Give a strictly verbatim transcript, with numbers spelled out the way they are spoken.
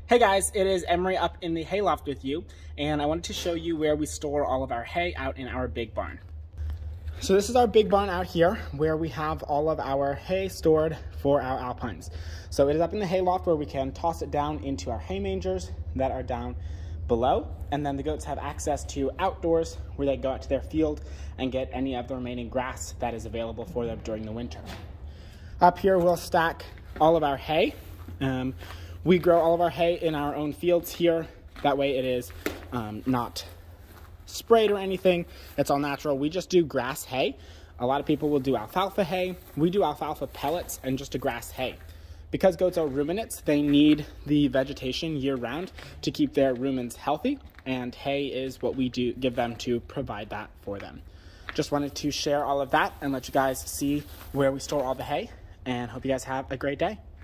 Hey guys, it is Emery up in the hayloft with you, and I wanted to show you where we store all of our hay out in our big barn. So this is our big barn out here where we have all of our hay stored for our alpines. So it is up in the hayloft where we can toss it down into our hay mangers that are down below, and then the goats have access to outdoors where they go out to their field and get any of the remaining grass that is available for them during the winter. Up here we'll stack all of our hay. Um, We grow all of our hay in our own fields here. That way it is um, not sprayed or anything. It's all natural. We just do grass hay. A lot of people will do alfalfa hay. We do alfalfa pellets and just a grass hay. Because goats are ruminants, they need the vegetation year round to keep their rumens healthy, and hay is what we do give them to provide that for them. Just wanted to share all of that and let you guys see where we store all the hay, and hope you guys have a great day.